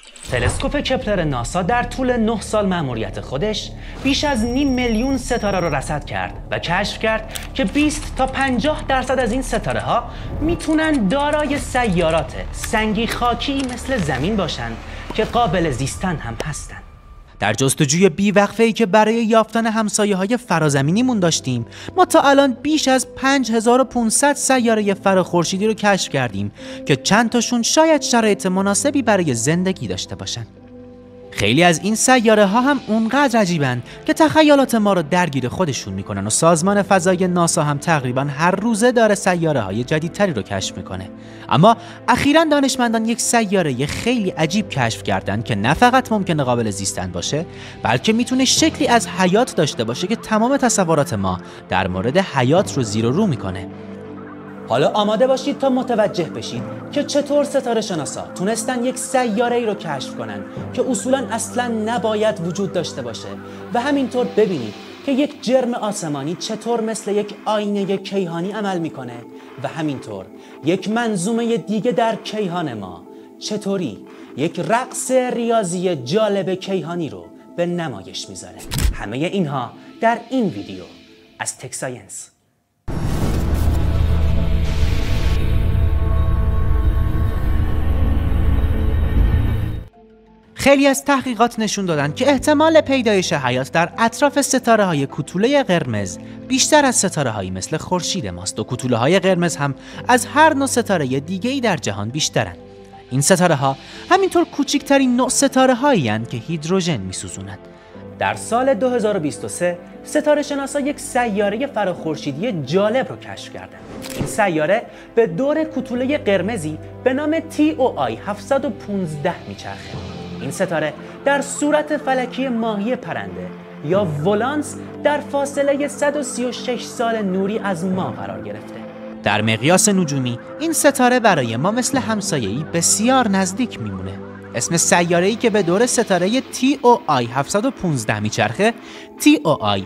تلسکوپ کپلر ناسا در طول 9 سال مأموریت خودش بیش از 500 میلیون ستاره را رصد کرد و کشف کرد که 20 تا 50% از این ستاره ها میتونن دارای سیارات سنگی خاکی مثل زمین باشن که قابل زیستن هم هستن. در جستجوی بیوقفه‌ای که برای یافتن همسایه‌های فرازمینیمون داشتیم، ما تا الان بیش از 5500 سیاره فراخورشیدی رو کشف کردیم که چند تاشون شاید شرایط مناسبی برای زندگی داشته باشن. خیلی از این سیاره ها هم اونقدر عجیبن که تخیلات ما رو درگیر خودشون میکنن و سازمان فضایی ناسا هم تقریبا هر روزه داره سیاره های جدیدتری رو کشف میکنه. اما اخیراً دانشمندان یک سیاره خیلی عجیب کشف کردن که نه فقط ممکنه قابل زیستن باشه، بلکه میتونه شکلی از حیات داشته باشه که تمام تصورات ما در مورد حیات رو زیر و رو میکنه. حالا آماده باشید تا متوجه بشید که چطور ستاره شناسا تونستن یک سیاره ای رو کشف کنن که اصولاً اصلاً نباید وجود داشته باشه و همینطور ببینید که یک جرم آسمانی چطور مثل یک آینه کیهانی عمل میکنه و همینطور یک منظومه دیگه در کیهان ما چطوری یک رقص ریاضی جالب کیهانی رو به نمایش میذاره. همه اینها در این ویدیو از تک ساینس. خیلی از تحقیقات نشون دادن که احتمال پیدایش حیات در اطراف ستاره‌های کوتوله قرمز بیشتر از ستاره‌هایی مثل خورشید ماست و کوتوله‌های قرمز هم از هر نوع ستاره دیگه‌ای در جهان بیشترن. این ستاره‌ها همینطور کوچکترین نوع ستاره‌هایی هستند که هیدروژن می‌سوزونند. در سال 2023 ستاره شناسا یک سیاره فراخورشیدی جالب رو کشف کردند. این سیاره به دور کوتوله قرمزی به نام TOI 715 میچرخه. این ستاره در صورت فلکی ماهی پرنده یا ولانس در فاصله 136 سال نوری از ما قرار گرفته. در مقیاس نجومی این ستاره برای ما مثل همسایه‌ای بسیار نزدیک میمونه. اسم سیاره‌ای که به دور ستاره TOI 715 میچرخه TOI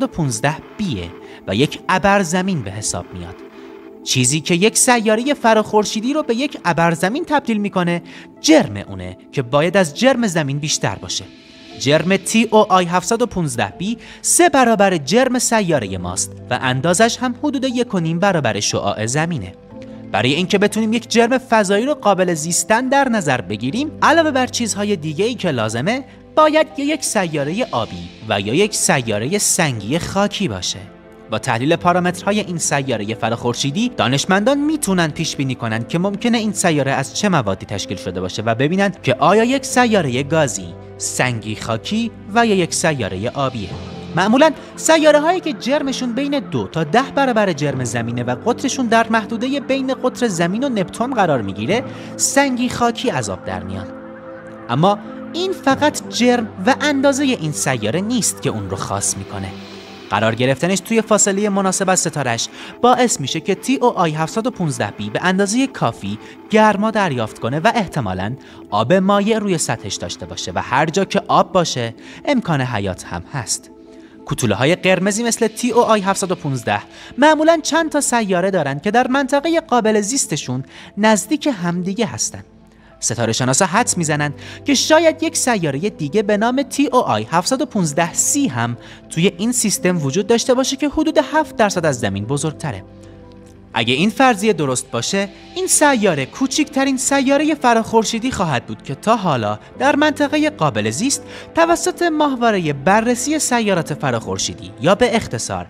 715Bه و یک ابرزمین به حساب میاد. چیزی که یک سیاره فراخورشیدی رو به یک ابرزمین تبدیل میکنه جرم اونه که باید از جرم زمین بیشتر باشه. جرم TOI 715B 3 برابر جرم سیاره ماست و اندازش هم حدود 1.5 برابر شعاع زمینه. برای اینکه بتونیم یک جرم فضایی رو قابل زیستن در نظر بگیریم، علاوه بر چیزهای دیگه‌ای که لازمه، باید یک سیاره آبی و یا یک سیاره سنگی خاکی باشه. با تحلیل پارامترهای این سیاره فراخورشیدی، دانشمندان میتونن پیش بینی کنن که ممکنه این سیاره از چه موادی تشکیل شده باشه و ببینن که آیا یک سیاره گازی، سنگی خاکی و یا یک سیاره آبیه. معمولاً سیاره هایی که جرمشون بین 2 تا 10 برابر جرم زمینه و قطرشون در محدوده بین قطر زمین و نپتون قرار میگیره، سنگی خاکی از آب در میان. اما این فقط جرم و اندازه این سیاره نیست که اون رو خاص میکنه. قرار گرفتنش توی فاصله مناسب از ستاره‌اش باعث میشه که TOI 715B به اندازه کافی گرما دریافت کنه و احتمالاً آب مایع روی سطحش داشته باشه و هر جا که آب باشه امکان حیات هم هست. کوتوله‌های قرمزی مثل TOI 715 معمولاً چند تا سیاره دارن که در منطقه قابل زیستشون نزدیک همدیگه هستن. ستاره شناسا حدس میزنن که شاید یک سیاره دیگه به نام TOI 715C هم توی این سیستم وجود داشته باشه که حدود 7% از زمین بزرگتره. اگه این فرضیه درست باشه، این سیاره کوچکترین سیاره فراخورشیدی خواهد بود که تا حالا در منطقه قابل زیست توسط ماهواره بررسی سیارات فراخورشیدی یا به اختصار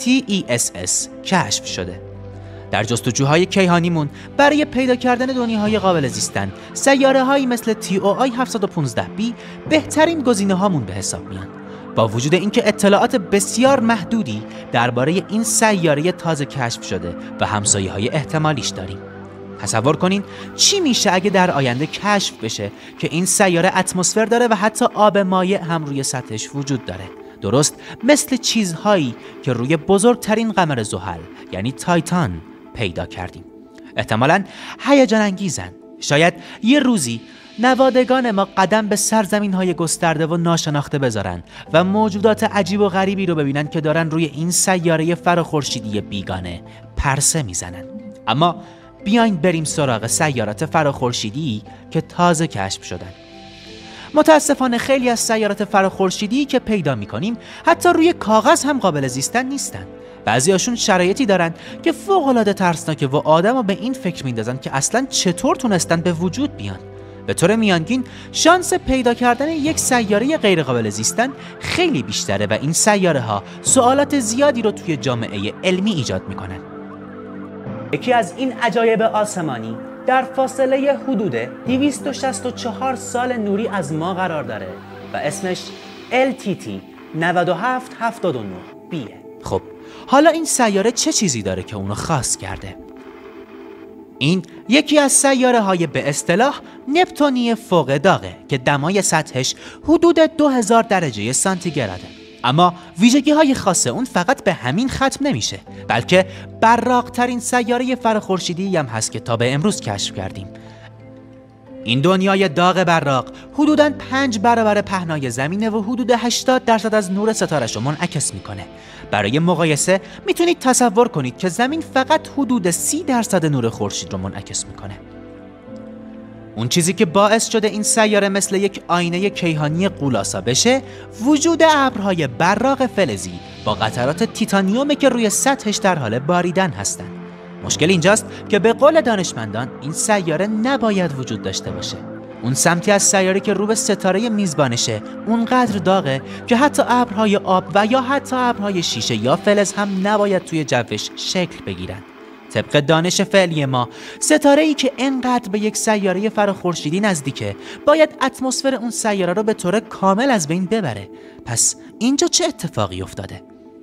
TESS کشف شده. در جستجوهای کیهانیمون برای پیدا کردن دنیاهای قابل زیستن، سیاره‌هایی مثل TOI 715B بهترین گزینه‌هامون به حساب میان. با وجود اینکه اطلاعات بسیار محدودی درباره این سیاره تازه کشف شده و همسایه‌های احتمالیش داریم. تصور کنین چی میشه اگه در آینده کشف بشه که این سیاره اتمسفر داره و حتی آب مایع هم روی سطحش وجود داره. درست مثل چیزهایی که روی بزرگترین قمر زحل یعنی تایتان پیدا کردیم. احتمالاً هیجان انگیزن. شاید یه روزی نوادگان ما قدم به سرزمین‌های گسترده و ناشناخته بذارن و موجودات عجیب و غریبی رو ببینن که دارن روی این سیاره فراخورشیدی بیگانه پرسه میزنن. اما بیاین بریم سراغ سیارات فراخورشیدی که تازه کشف شدن. متاسفانه خیلی از سیارات فراخورشیدی که پیدا می‌کنیم حتی روی کاغذ هم قابل زیستن نیستن. بعضیاشون شرایطی دارن که فوق‌العاده ترسناکه و آدمو به این فکر میندازن که اصلاً چطور تونستن به وجود بیان. به طور میانگین شانس پیدا کردن یک سیاره غیر قابل زیستن خیلی بیشتره و این سیاره ها سوالات زیادی رو توی جامعه علمی ایجاد میکنن. یکی از این عجایب آسمانی در فاصله حدود 264 سال نوری از ما قرار داره و اسمش LTT 9779b. خب حالا این سیاره چه چیزی داره که اونو خاص کرده؟ این یکی از سیاره های به اصطلاح نپتونی فوق داغه که دمای سطحش حدود 2000 درجه سانتیگراده. اما ویژگی های خاص اون فقط به همین ختم نمیشه، بلکه براق ترین سیاره فراخورشیدی هم هست که تا به امروز کشف کردیم. این دنیای داغ براق حدوداً 5 برابر پهنای زمینه و حدود 80% از نور ستاره‌شو منعکس میکنه. برای مقایسه میتونید تصور کنید که زمین فقط حدود 30% نور خورشید رو منعکس میکنه. اون چیزی که باعث شده این سیاره مثل یک آینه کیهانی غولاسا بشه، وجود ابرهای براق فلزی با قطرات تیتانیومه که روی سطحش در حال باریدن هستن. مشکل اینجاست که به قول دانشمندان این سیاره نباید وجود داشته باشه. اون سمتی از سیاره که رو به ستاره میزبانشه اونقدر داغه که حتی ابرهای آب و یا حتی ابرهای شیشه یا فلز هم نباید توی جوش شکل بگیرن. طبق دانش فعلی ما، ستاره‌ای که انقدر به یک سیاره فراخورشیدی نزدیکه باید اتمسفر اون سیاره رو به طور کامل از بین ببره. پس اینجا چه اتفاقی افتاده؟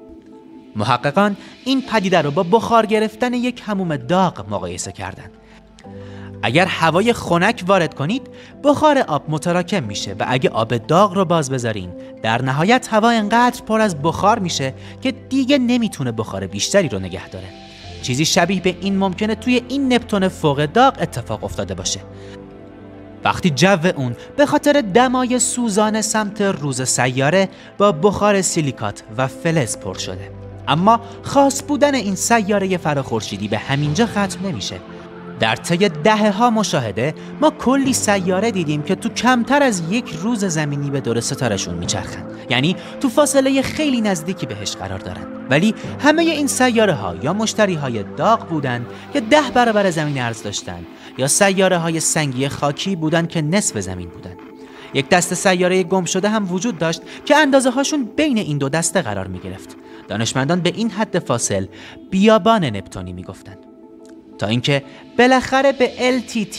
محققان این پدیده رو با بخار گرفتن یک حموم داغ مقایسه کردن. اگر هوای خنک وارد کنید، بخار آب متراکم میشه و اگه آب داغ رو باز بذارین، در نهایت هوا انقدر پر از بخار میشه که دیگه نمیتونه بخار بیشتری رو نگه داره. چیزی شبیه به این ممکنه توی این نپتون فوق داغ اتفاق افتاده باشه. وقتی جو اون به خاطر دمای سوزان سمت روز سیاره با بخار سیلیکات و فلز پر شده. اما خاص بودن این سیاره فراخورشیدی به همینجا ختم نمیشه. در طی دهه‌ها مشاهده ما کلی سیاره دیدیم که تو کمتر از یک روز زمینی به دور ستاره‌شون میچرخن، یعنی تو فاصله خیلی نزدیکی بهش قرار دارن. ولی همه این سیاره‌ها یا مشتری‌های داغ بودن که 10 برابر زمین عرض داشتن، یا سیاره‌های سنگی خاکی بودن که نصف زمین بودن. یک دسته سیاره گم شده هم وجود داشت که اندازه‌هاشون بین این دو دسته قرار می‌گرفت. دانشمندان به این حد فاصل بیابان نپتونی میگفتن، تا اینکه بالاخره به LTT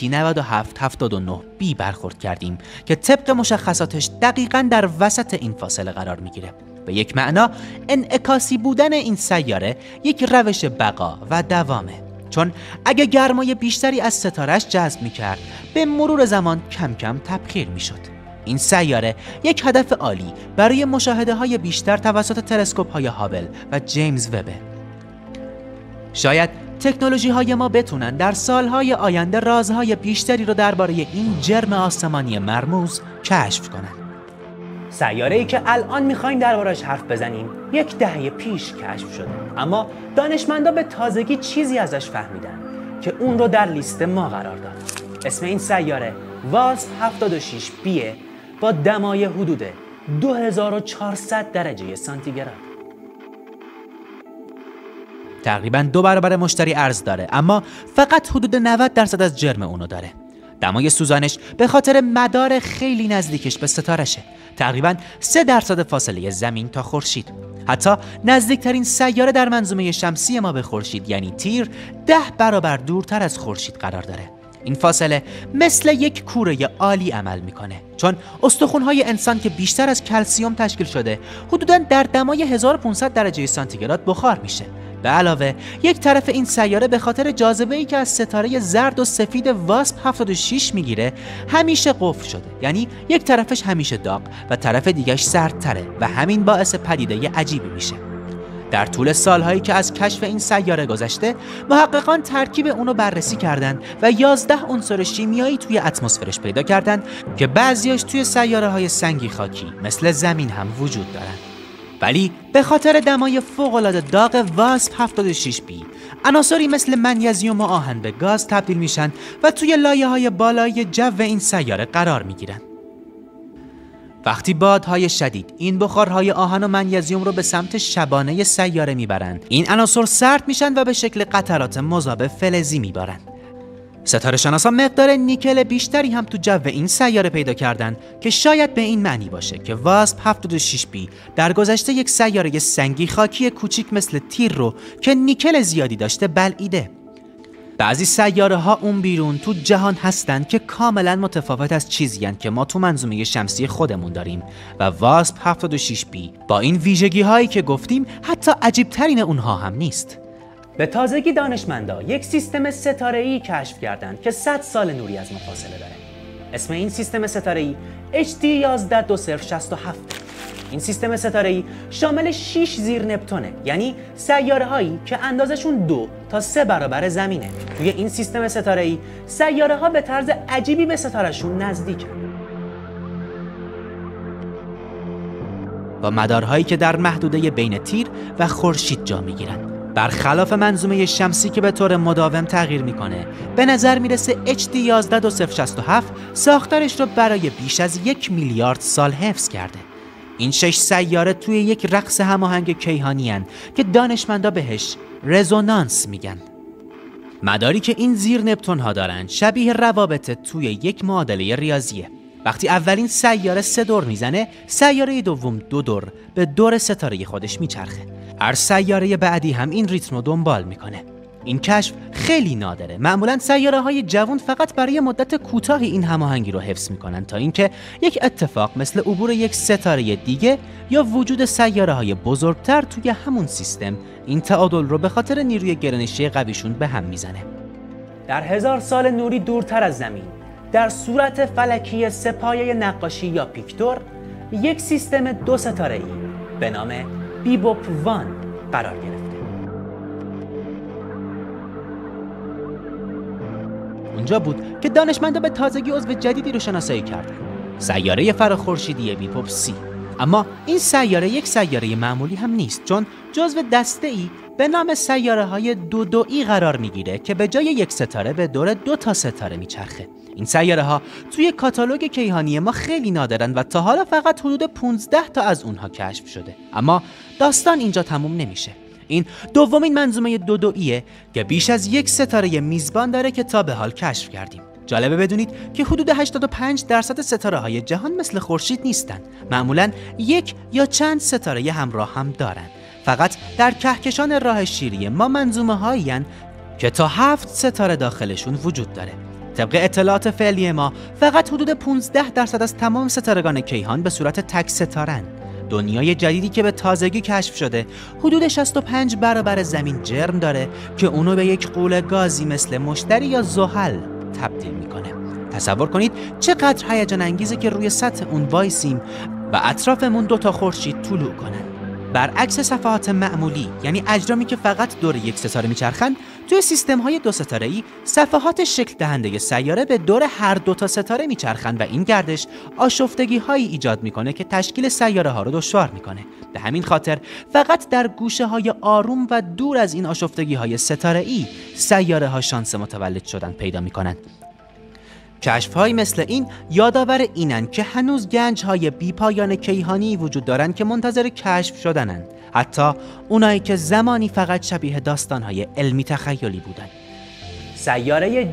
9779b برخورد کردیم که طبق مشخصاتش دقیقاً در وسط این فاصله قرار میگیره. به یک معنا انعکاسی بودن این سیاره یک روش بقا و دوامه، چون اگه گرمای بیشتری از ستاره‌اش جذب میکرد، به مرور زمان کم کم تبخیر میشد. این سیاره یک هدف عالی برای مشاهده‌های بیشتر توسط تلسکوپ‌های هابل و جیمز وبه. شاید تکنولوژی‌های ما بتونن در سالهای آینده رازهای بیشتری رو درباره این جرم آسمانی مرموز کشف کنن. سیاره‌ای که الان می‌خوایم دربارش حرف بزنیم 10 دهه پیش کشف شده، اما دانشمندا به تازگی چیزی ازش فهمیدن که اون رو در لیست ما قرار داد. اسم این سیاره واسپ 76b با دمای حدود 2400 درجه سانتیگراد. تقریباً 2 برابر مشتری عرض داره، اما فقط حدود 90% از جرم اونو داره. دمای سوزانش به خاطر مدار خیلی نزدیکش به ستاره‌شه، تقریباً 3% فاصله زمین تا خورشید. حتی نزدیکترین سیاره در منظومه شمسی ما به خورشید یعنی تیر 10 برابر دورتر از خورشید قرار داره. این فاصله مثل یک کوره عالی عمل میکنه، چون استخوان‌های انسان که بیشتر از کلسیم تشکیل شده حدوداً در دمای 1500 درجه سانتیگراد بخار میشه. به علاوه یک طرف این سیاره به خاطر جاذبه‌ای که از ستاره زرد و سفید واسپ 76 میگیره همیشه قفل شده، یعنی یک طرفش همیشه داغ و طرف دیگه‌اش سردتره و همین باعث پدیده عجیبی میشه. در طول سالهایی که از کشف این سیاره گذشته، محققان ترکیب اونو بررسی کردند و 11 عنصر شیمیایی توی اتمسفرش پیدا کردند که بعضیاش توی سیاره‌های سنگی خاکی مثل زمین هم وجود دارن. ولی به خاطر دمای فوق‌العاده داغ واسپ 76b عناصری مثل منیزیم و آهن به گاز تبدیل میشن و توی لایه‌های بالای جو این سیاره قرار میگیرن. وقتی بادهای شدید این بخارهای آهن و منیزیم رو به سمت شبانه سیاره میبرند، این عناصر سرد میشن و به شکل قطرات مذاب فلزی میبارند. ستاره شناسا مقدار نیکل بیشتری هم تو جو این سیاره پیدا کردن که شاید به این معنی باشه که واسپ 76b در گذشته یک سیاره سنگی خاکی کوچیک مثل تیر رو که نیکل زیادی داشته بلعیده. بعضی سیاره ها اون بیرون تو جهان هستن که کاملا متفاوت از چیزی هن که ما تو منظومه شمسی خودمون داریم و واسپ 76b با این ویژگی هایی که گفتیم حتی عجیب ترین اونها هم نیست. به تازگی دانشمندا یک سیستم ستاره‌ای کشف کردند که 100 سال نوری از ما فاصله داره. اسم این سیستم ستاره‌ای HD 112067. این سیستم ستاره‌ای شامل 6 زیر نپتونه، یعنی سیاره‌هایی که اندازشون 2 تا 3 برابر زمینه. توی این سیستم ستاره‌ای سیاره‌ها به طرز عجیبی به ستاره‌شون نزدیکن. با مدارهایی که در محدوده بین تیر و خورشید جا میگیرن. برخلاف منظومه شمسی که به طور مداوم تغییر میکنه، به نظر میرسه HD 112067 ساختارش رو برای بیش از 1 میلیارد سال حفظ کرده. این 6 سیاره توی یک رقص هماهنگ کیهانی هن که دانشمندا بهش رزونانس میگن. مداری که این زیر نپتون ها دارن شبیه روابط توی یک معادله ریاضیه. وقتی اولین سیاره 3 دور میزنه، سیاره دوم 2 دور به دور ستاره خودش میچرخه. هر سیاره بعدی هم این ریتم رو دنبال میکنه. این کشف خیلی نادره. معمولا سیاره‌های جوان فقط برای مدت کوتاهی این هماهنگی رو حفظ میکنن تا اینکه یک اتفاق مثل عبور یک ستاره دیگه یا وجود سیاره‌های بزرگتر توی همون سیستم این تعادل رو به خاطر نیروی گرانشی قویشون به هم میزنه. در 1000 سال نوری دورتر از زمین، در صورت فلکی سه‌پایه نقاشی یا پیکتور، یک سیستم 2 ستاره‌ای به نام بیبوپ 1 قرار گرفته. اونجا بود که دانشمندا به تازگی عضو جدیدی رو شناسایی کردن، سیاره فراخورشیدی بیبوپ C. اما این سیاره یک سیاره معمولی هم نیست، چون جزو دسته‌ای به نام سیاره‌های دودوئی قرار میگیره که به جای یک ستاره به دور 2 تا ستاره میچرخه. این سیاره‌ها توی کاتالوگ کیهانی ما خیلی نادرن و تا حالا فقط حدود 15 تا از اونها کشف شده. اما داستان اینجا تموم نمیشه. این دومین منظومه دودوئیه که بیش از یک ستاره میزبان داره که تا به حال کشف کردیم. جالبه بدونید که حدود 85% ستاره‌های جهان مثل خورشید نیستن. معمولاً یک یا چند ستاره همراه هم دارن. فقط در کهکشان راه شیری ما منظومه‌هایی هستند که تا 7 ستاره داخلشون وجود داره. طبق اطلاعات فعلی ما فقط حدود 15% از تمام ستارگان کیهان به صورت تک ستارن. دنیای جدیدی که به تازگی کشف شده حدود 65 برابر زمین جرم داره که اونو به یک غول گازی مثل مشتری یا زحل تبدیل میکنه. تصور کنید چقدر هیجان انگیزه که روی سطح اون وایسیم و اطرافمون 2 تا خورشید طلوع کنن. برعکس صفحات معمولی، یعنی اجرامی که فقط دور یک ستاره میچرخن، توی سیستم‌های 2 ستاره‌ای صفحات شکل دهنده سیاره به دور هر 2 تا ستاره میچرخن و این گردش آشفتگی‌هایی ایجاد میکنه که تشکیل سیاره‌ها رو دشوار میکنه. به همین خاطر فقط در گوشه‌های آروم و دور از این آشفتگی‌های ستاره‌ای سیاره‌ها شانس متولد شدن پیدا میکنن. کشف‌هایی مثل این یادآور اینن که هنوز گنج‌های بی‌پایان کیهانی وجود دارن که منتظر کشف شدنن، حتی اونایی که زمانی فقط شبیه داستان‌های علمی تخیلی بودن. سیاره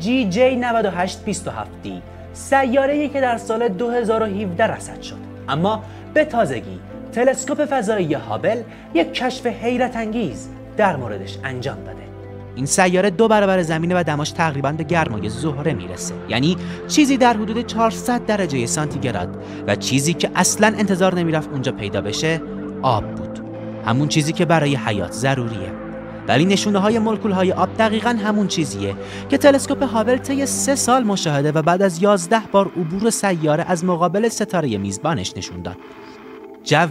GJ9827D، سیاره‌ای که در سال 2017 رصد شد، اما به تازگی تلسکوپ فضایی هابل یک کشف حیرت انگیز در موردش انجام داده. این سیاره 2 برابر زمینه و دماش تقریباً به گرمای زهره میرسه، یعنی چیزی در حدود 400 درجه سانتیگراد، و چیزی که اصلاً انتظار نمیرفت اونجا پیدا بشه آب بود، همون چیزی که برای حیات ضروریه. ولی نشونه‌های مولکول‌های آب دقیقاً همون چیزیه که تلسکوپ هابل طی 3 سال مشاهده و بعد از 11 بار عبور سیاره از مقابل ستاره میزبانش نشون داد. جو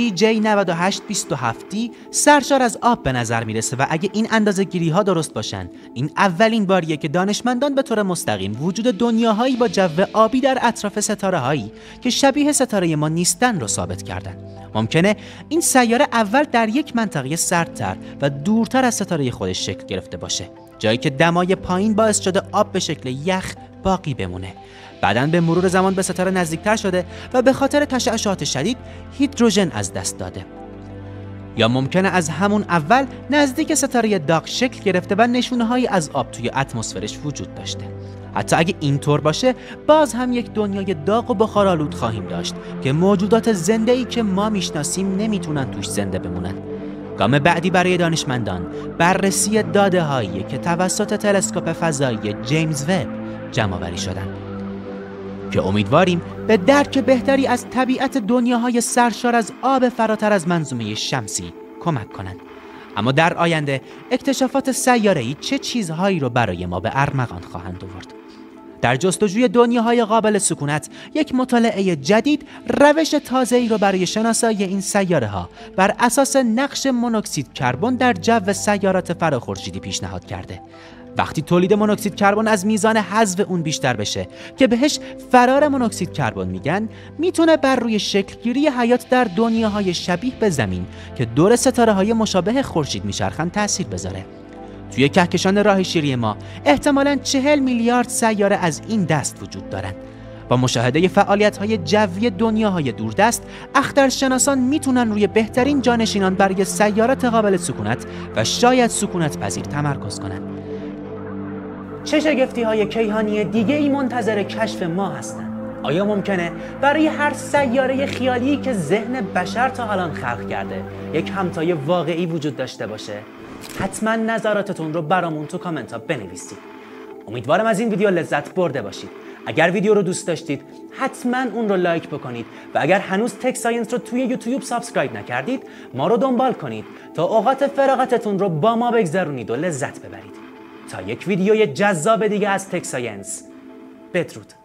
GJ9827D سرشار از آب به نظر میرسه و اگه این اندازه‌گیری ها درست باشن، این اولین باریه که دانشمندان به طور مستقیم وجود دنیاهایی با جو آبی در اطراف ستاره‌هایی که شبیه ستاره ما نیستن رو ثابت کردن. ممکنه این سیاره اول در یک منطقه سردتر و دورتر از ستاره خودش شکل گرفته باشه، جایی که دمای پایین باعث شده آب به شکل یخ باقی بمونه. بعداً به مرور زمان به ستاره نزدیکتر شده و به خاطر تشعشعات شدید هیدروژن از دست داده. یا ممکنه از همون اول نزدیک ستاره داغ شکل گرفته و نشونه‌هایی از آب توی اتمسفرش وجود داشته. حتی اگه اینطور باشه باز هم یک دنیای داغ و بخارآلود خواهیم داشت که موجودات زنده‌ای که ما میشناسیم نمیتونن توش زنده بمونن. گام بعدی برای دانشمندان بررسی داده‌هایی که توسط تلسکوپ فضایی جیمز وب جمع‌آوری شدن که امیدواریم به درک بهتری از طبیعت دنیاهای سرشار از آب فراتر از منظومه شمسی کمک کنند. اما در آینده اکتشافات سیاره‌ای چه چیزهایی رو برای ما به ارمغان خواهند آورد؟ در جستجوی دنیاهای قابل سکونت، یک مطالعه جدید روش تازه‌ای رو برای شناسایی این سیاره‌ها بر اساس نقش مونوکسید کربن در جو سیارات فراخورشیدی پیشنهاد کرده. وقتی تولید مونوکسید کربن از میزان حذف اون بیشتر بشه که بهش فرار مونوکسید کربن میگن، میتونه بر روی شکلگیری حیات در دنیاهای شبیه به زمین که دور ستاره‌های مشابه خورشید میچرخن تأثیر بذاره. توی کهکشان راه شیری ما احتمالاً 40 میلیارد سیاره از این دست وجود دارن. با مشاهده فعالیت‌های جوی دنیاهای دوردست، اخترشناسان میتونن روی بهترین جانشینان برای سیارات قابل سکونت و شاید سکونت پذیر تمرکز کنن. چه شگفتی‌های کیهانی دیگه‌ای منتظر کشف ما هستند؟ آیا ممکنه برای هر سیاره خیالی که ذهن بشر تا الان خلق کرده یک همتای واقعی وجود داشته باشه؟ حتما نظراتتون رو برامون تو کامنت ها بنویسید. امیدوارم از این ویدیو لذت برده باشید. اگر ویدیو رو دوست داشتید حتما اون رو لایک بکنید و اگر هنوز تک ساینس رو توی یوتیوب سابسکرایب نکردید ما رو دنبال کنید تا اوقات فراغتتون رو با ما بگذرونید و لذت ببرید. تا یک ویدیوی جذاب دیگه از تک ساینس، بدرود.